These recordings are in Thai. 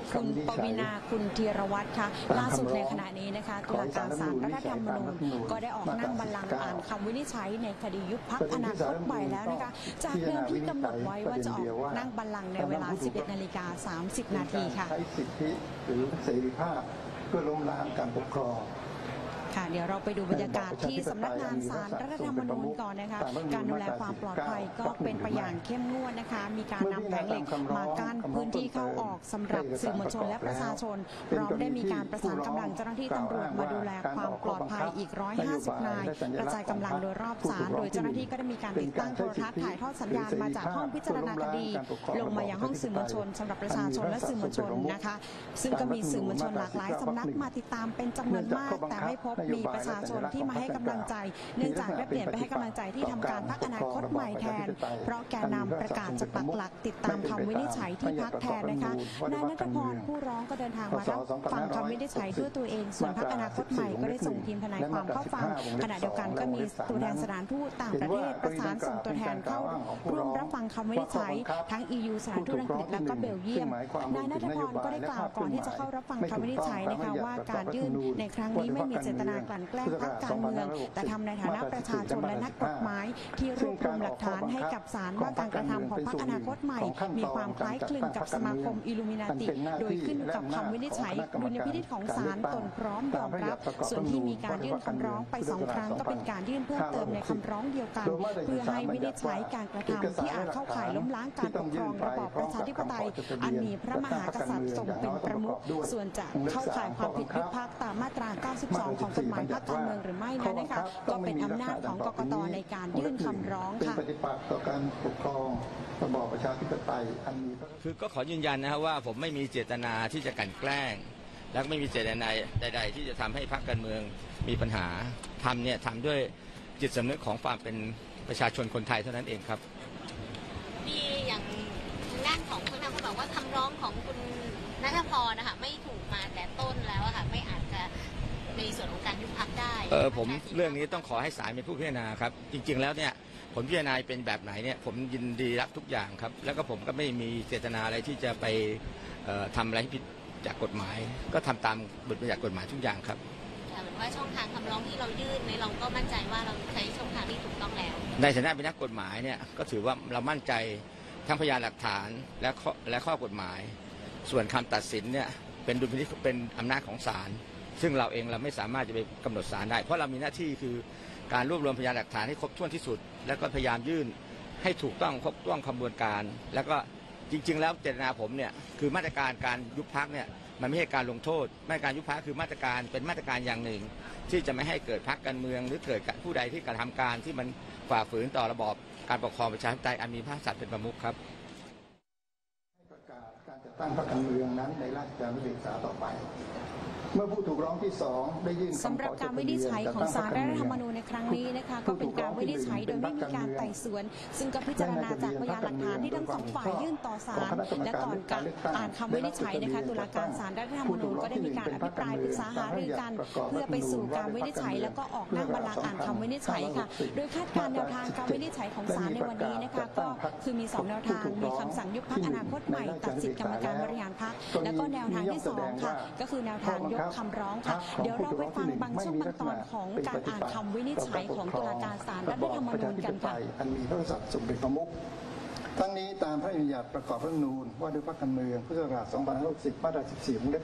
คุณปวีณาคุณธีรวัตรค่ะล่าสุดในขณะนี้นะคะตุลาการศาลรัฐธรรมนูญก็ได้ออกนั่งบัลลังก์อ่านคำวินิจฉัยในคดียุบพรรคอนาคตใหม่แล้วนะคะจากเดิมที่กำหนดไว้ว่าจะออกนั่งบัลลังก์ในเวลา 11:30 นาทีค่ะใช้สิทธิหรือเสรีภาพเพื่อล้มล้างการปกครองเดี๋ยวเราไปดูบรรยากาศที่สำนักงานศาลรัฐธรรมนูญก่อนนะคะการดูแลความปลอดภัยก็เป็นไปอย่างเข้มงวดนะคะมีการนำแผงเหล็กมากั้นพื้นที่เข้าออกสำหรับสื่อมวลชนและประชาชนพร้อมได้มีการประสานกำลังเจ้าหน้าที่ตำรวจมาดูแลความปลอดภัยอีก150 นายกระจายกำลังโดยรอบศาลโดยเจ้าหน้าที่ก็ได้มีการติดตั้งโทรทัศน์ถ่ายทอดสัญญาณมาจากห้องพิจารณาคดีลงมายังห้องสื่อมวลชนสำหรับประชาชนและสื่อมวลชนนะคะซึ่งก็มีสื่อมวลชนหลากหลายสำนักมาติดตามเป็นจำนวนมากแต่ไม่พบมีประชาชนที่มาให้กำลังใจเนื่องจากได้เปลี่ยนไปให้กำลังใจที่ทำการพรรคอนาคตใหม่แทนเพราะแกนนำประกาศจะปักหลักติดตามคำวินิจฉัยที่พรรคแทนนะคะนายณัฐพรผู้ร้องก็เดินทางมารับฟังคำวินิจฉัยด้วยตัวเองส่วนพรรคอนาคตใหม่ก็ได้ส่งทีมทนายความเข้าฟังขณะเดียวกันก็มีตัวแทนสถานทูตต่างประเทศประสานส่งตัวแทนเข้าร่วมรับฟังคำวินิจฉัยทั้ง EU สถานทูตอังกฤษและก็เบลเยียมนายณัฐพรก็ได้กล่าวก่อนที่จะเข้ารับฟังคำวินิจฉัยนะคะว่าการยื่นในครั้งนี้ไม่มีเจตนากลั่นแกล้งพรรคการเมืองแต่ทำในฐานะประชาชนและนักกฎหมายที่รวบรวมหลักฐานให้กับศาลว่าการกระทำของพรรคอนาคตใหม่มีความคล้ายคลึงกับสมาคมอิลูมินาติโดยขึ้นอยู่กับคำวินิจฉัยดุลยพินิจของศาลตนพร้อมยอมรับส่วนที่มีการยื่นคำร้องไป2 ครั้งก็เป็นการยื่นเพิ่มเติมในคำร้องเดียวกันเพื่อให้วินิจฉัยการกระทำที่อาจเข้าข่ายล้มล้างการปกครองระบอบประชาธิปไตยอันมีพระมหากษัตริย์ทรงเป็นประมุขส่วนจะเข้าข่ายความผิดยุบพรรคตามมาตรา 92 ของกฎหมายพรรคการเมืองหรือไม่นั้นนะคะก็เป็นอำนาจของกกต.ในการยื่นคำร้องค่ะเป็นปฏิปักษ์ต่อการปกครองระบอบประชาธิปไตยอันมีคือก็ขอยืนยันนะครับว่าผมไม่มีเจตนาที่จะกลั่นแกล้งและไม่มีเจตนาใดๆที่จะทำให้พรรคการเมืองมีปัญหาทำด้วยจิตสำนึกของความเป็นประชาชนคนไทยเท่านั้นเองครับมีอย่างด้านของคุณนายเขาบอกว่าคำร้องของคุณณัฐพรนะคะไม่ถูกมาแต่ต้นแล้วค่ะไม่อาจจะในส่วนของการยุบพรรคได้ผมเรื่องนี้ต้องขอให้ศาลเป็นผู้พิจารณาครับจริงๆแล้วเนี่ยผลพิจารณาเป็นแบบไหนเนี่ยผมยินดีรับทุกอย่างครับแล้วก็ผมก็ไม่มีเจตนาอะไรที่จะไปทำอะไรผิดจากกฎหมายก็ทำตามบทบัญญัติกฎหมายทุกอย่างครับแต่เหมือนว่าช่องทางคำร้องที่เรายื่นในเราก็มั่นใจว่าเราใช้ช่องทางที่ถูกต้องแล้วในฐานะเป็นนักกฎหมายเนี่ยก็ถือว่าเรามั่นใจทั้งพยานหลักฐานและข้อกฎหมายส่วนคำตัดสินเนี่ยเป็นดุลพินิจเป็นอำนาจของศาลซึ่งเราเองเราไม่สามารถจะไปกำหนดศาลได้เพราะเรามีหน้าที่คือการรวบรวมพยานหลักฐานให้ครบถ้วนที่สุดแล้วก็พยายามยื่นให้ถูกต้องครบถ้วนกระบวนการแล้วก็จริงๆแล้วเจตนาผมเนี่ยคือมาตรการการยุบพรรคเนี่ยมันไม่ใช่การลงโทษมาตรการยุบพรรคคือมาตรการเป็นมาตรการอย่างหนึ่งที่จะไม่ให้เกิดพรรคการเมืองหรือเกิดผู้ใดที่กระทำการที่มันฝ่าฝืนต่อระบอบการปกครองประชาธิปไตยอันมีพระมหากษัตริย์เป็นประมุขครับประกาศการจัดตั้งพรรคการเมืองนั้นในราชกิจจานุเบกษาต่อไปเมื่อผู้ถูกร้องที่2ได้ยื่นสำหรับการวินิจฉัยของศาลรัฐธรรมนูญในครั้งนี้นะคะก็เป็นการวินิจฉัยโดยไม่มีการไต่สวนซึ่งก็พิจารณาจากพยานหลักฐานที่ทั้ง2 ฝ่ายยื่นต่อศาลและก่อนการอ่านคำวินิจฉัยนะคะตุลาการศาลรัฐธรรมนูญก็ได้มีการอภิปรายปรึกษาหารือกันเพื่อไปสู่การวินิจฉัยแล้วก็ออกนั่งบัลลังก์อ่านคำวินิจฉัยค่ะโดยคาดการณ์แนวทางการวินิจฉัยของศาลในวันนี้นะคะก็คือมี2 แนวทางมีคำสั่งยุบพรรคอนาคตใหม่ตัดสิทธิกรรมการบริหารพรรคแล้วก็แนวทางที่2ค่ะก็คือแนวทางยกคำร้องค่ะเดี๋ยวเราไปฟังบางช่วงบางตอนของการอ่านคำวินิจฉัยของตุลาการศาลรัฐธรรมนูญกันค่ะอันมีพระมหากษัตริย์ทรงเป็นประมุขทั้งนี้ตามพระราชบัญญัติประกอบรัฐธรรมนูญว่าด้วยพรรคการเมืองพุทธศักราช 2560 มาตรา 14 วงเล็บ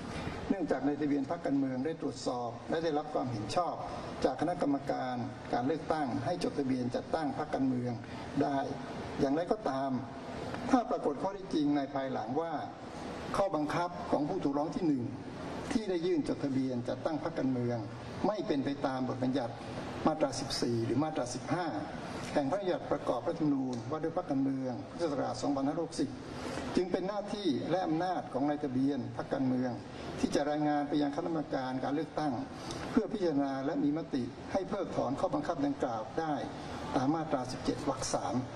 1 เนื่องจากในทะเบียนพรรคการเมืองได้ตรวจสอบและได้รับความเห็นชอบจากคณะกรรมการการเลือกตั้งให้จดทะเบียนจัดตั้งพรรคการเมืองได้อย่างไรก็ตามถ้าปรากฏข้อเท็จจริงในภายหลังว่าข้อบังคับของผู้ถูกร้องที่ 1ที่ได้ยื่นจดทะเบียนจัดตั้งพรรคการเมืองไม่เป็นไปตามบทบัญญัติมาตรา 14 หรือมาตรา 15 แห่งพระราชบัญญัติประกอบรัฐธรรมนูญว่าด้วยพรรคการเมืองพุทธศักราช 2560 จึงเป็นหน้าที่และอำนาจของนายทะเบียนพรรคการเมืองที่จะรายงานไปยังคณะกรรมการการเลือกตั้งเพื่อพิจารณาและมีมติให้เพิกถอนข้อบังคับดังกล่าวได้ตามมาตรา 17 วรรค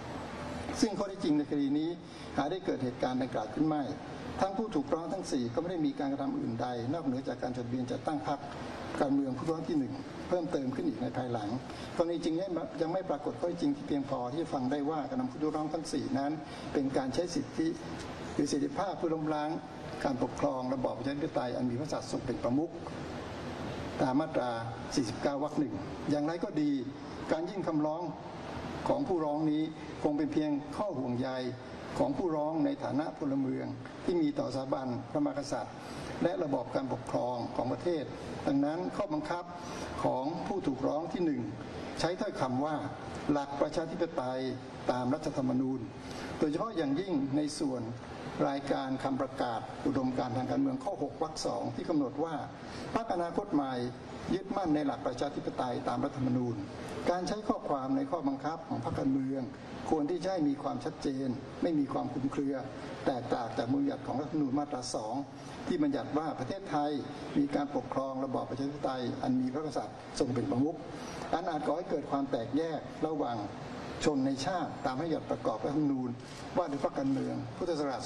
3 ซึ่งข้อเท็จจริงในคดีนี้หาได้เกิดเหตุการณ์ดังกล่าวขึ้นไม่ทั้งผู้ถูกร้องทั้ง4ก็ไม่ได้มีการกระทำอื่นใดนอกเหนือจากการจดทะเบียนจัดตั้งพรรคการเมืองผู้ร้องที่1เพิ่มเติมขึ้นอีกในภายหลังกรณีจริงยังไม่ปรากฏข้อจริงที่เพียงพอที่จะฟังได้ว่าการนำผู้ถูกร้องทั้ง4นั้นเป็นการใช้สิทธิหรือเสรีภาพเพื่อล้มล้างการปกครองระบอบประชาธิปไตยอันมีพระกษัตริย์ทรงเป็นประมุขตามมาตรา 49 วรรค 1 อย่างไรก็ดีการยื่นคำร้องของผู้ร้องนี้คงเป็นเพียงข้อห่วงใยของผู้ร้องในฐานะพลเมืองที่มีต่อสถาบันพระมหากษัตริย์และระบอบการปกครองของประเทศดังนั้นข้อบังคับของผู้ถูกร้องที่ 1 ใช้ถ้อยคำว่าหลักประชาธิปไตยตามรัฐธรรมนูญโดยเฉพาะอย่างยิ่งในส่วนรายการคำประกาศอุดมการณ์ทางการเมืองข้อ 6 วรรค 2 ที่กำหนดว่าพรรคอนาคตใหม่ยึดมั่นในหลักประชาธิปไตยตามรัฐธรรมนูญการใช้ข้อความในข้อบังคับของพรรคการเมืองควรที่จะให้มีความชัดเจนไม่มีความคลุมเครือ แตกต่างจากบัญญัติของรัฐธรรมนูญมาตรา 2 ที่บัญญัติว่าประเทศไทยมีการปกครองระบอบประชาธิปไตยอันมีพระกษัตริย์ทรงเป็นประมุขอันอาจก่อให้เกิดความแตกแยกระหว่างชนในชาติตามบัญญัติประกอบรัฐธรรมนูญว่าด้วยพรรคการเมืองพุทธศักราช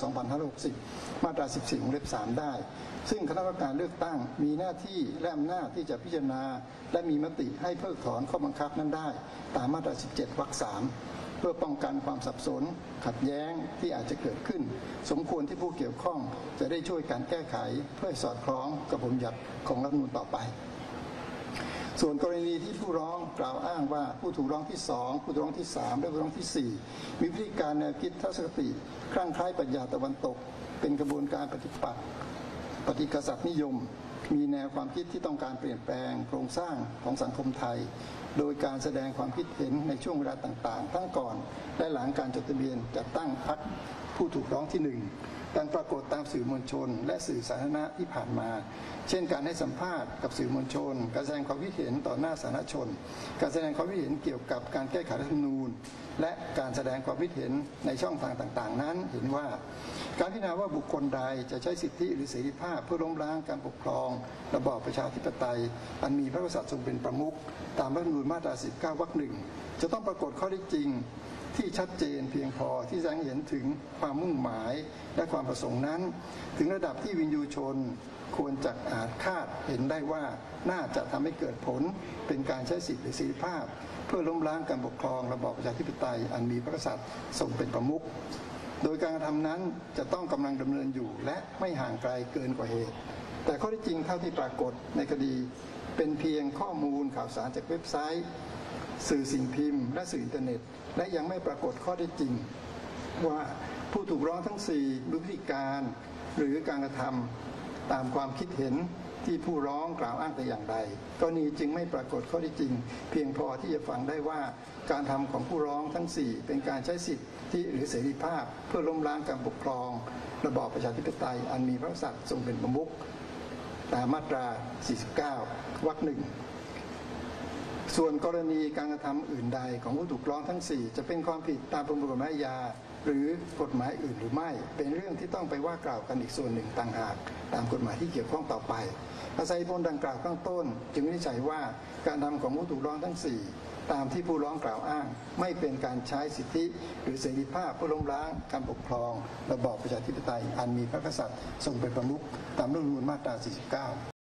2560 มาตรา 14 วงเล็บ 3 ได้ซึ่งคณะกรรมการเลือกตั้งมีหน้าที่และอำนาจที่จะพิจารณาและมีมติให้เพิกถอนข้อบังคับนั้นได้ตามมาตรา 17 วรรค 3 เพื่อป้องกันความสับสนขัดแย้งที่อาจจะเกิดขึ้นสมควรที่ผู้เกี่ยวข้องจะได้ช่วยการแก้ไขเพื่อสอดคล้องกับบทบัญญัติของรัฐธรรมนูญต่อไปส่วนกรณีที่ผู้ร้องกล่าวอ้างว่าผู้ถูกร้องที่ 2 ผู้ถูกร้องที่ 3 และผู้ร้องที่ 4 มีพฤติการแนวคิดทัศนคติคลั่งไคล้ปรัชญาตะวันตกเป็นกระบวนการปฏิปักษ์ปฏิกษัตริย์นิยมมีแนวความคิดที่ต้องการเปลี่ยนแปลงโครงสร้างของสังคมไทยโดยการแสดงความคิดเห็นในช่วงเวลาต่างๆทั้งก่อนและหลังการจดทะเบียนจัดตั้งพรรคผู้ถูกร้องที่ 1 การปรากฏตามสื่อมวลชนและสื่อสาธารณะที่ผ่านมาเช่นการให้สัมภาษณ์กับสื่อมวลชนการแสดงความคิดเห็นต่อหน้าสาธารณชนการแสดงความคิดเห็นเกี่ยวกับการแก้ไขรัฐธรรมนูญและการแสดงความคิดเห็นในช่องทางต่างๆนั้นเห็นว่าการพิจารณาว่าบุคคลใดจะใช้สิทธิหรือเสรีภาพเพื่อล้มล้างการปกครองระบอบประชาธิปไตยอันมีพระกษัตริย์ทรงเป็นประมุขตามรัฐธรรมนูญมาตรา 19 วรรค 1 จะต้องปรากฏข้อเท็จจริงที่ชัดเจนเพียงพอที่แสดงเห็นถึงความมุ่งหมายและความประสงค์นั้นถึงระดับที่วินยูชนควรจะอาจคาดเห็นได้ว่าน่าจะทำให้เกิดผลเป็นการใช้สิทธิหรือเสรีภาพเพื่อล้มล้างการปกครองระบอบประชาธิปไตยอันมีพระกษัตริย์ทรงเป็นประมุขโดยการกระทำนั้นจะต้องกำลังดำเนินอยู่และไม่ห่างไกลเกินกว่าเหตุแต่ข้อเท็จจริงเท่าที่ปรากฏในคดีเป็นเพียงข้อมูลข่าวสารจากเว็บไซต์สื่อสิ่งพิมพ์และสื่ออินเทอร์เน็ตและยังไม่ปรากฏข้อเท็จจริงว่าผู้ถูกร้องทั้ง 4 มีพฤติการหรือการกระทำตามความคิดเห็นที่ผู้ร้องกล่าวอ้างแต่อย่างใดกรณีจึงไม่ปรากฏข้อเท็จจริงเพียงพอที่จะฟังได้ว่าการทำของผู้ร้องทั้ง 4 เป็นการใช้สิทธิหรือเสรีภาพเพื่อล้มล้างการปกครองระบอบประชาธิปไตยอันมีพระกษัตริย์ทรงเป็นประมุขตามมาตรา 49 วรรค 1ส่วนกรณีการกระทำอื่นใดของผู้ถูกร้องทั้ง 4 จะเป็นความผิดตามประมวลกฎหมายอาญาหรือกฎหมายอื่นหรือไม่เป็นเรื่องที่ต้องไปว่ากล่าวกันอีกส่วนหนึ่งต่างหากตามกฎหมายที่เกี่ยวข้องต่อไปอาศัยผลดังกล่าวข้างต้นจึงวินิจฉัยว่าการทำของผู้ถูกร้องทั้ง 4 ตามที่ผู้ร้องกล่าวอ้างไม่เป็นการใช้สิทธิหรือเสรีภาพเพื่อล้มล้างการปกครองระบอบประชาธิปไตยอันมีพระกษัตริย์ทรงเป็นประมุขตามรัฐธรรมนูญมาตรา 49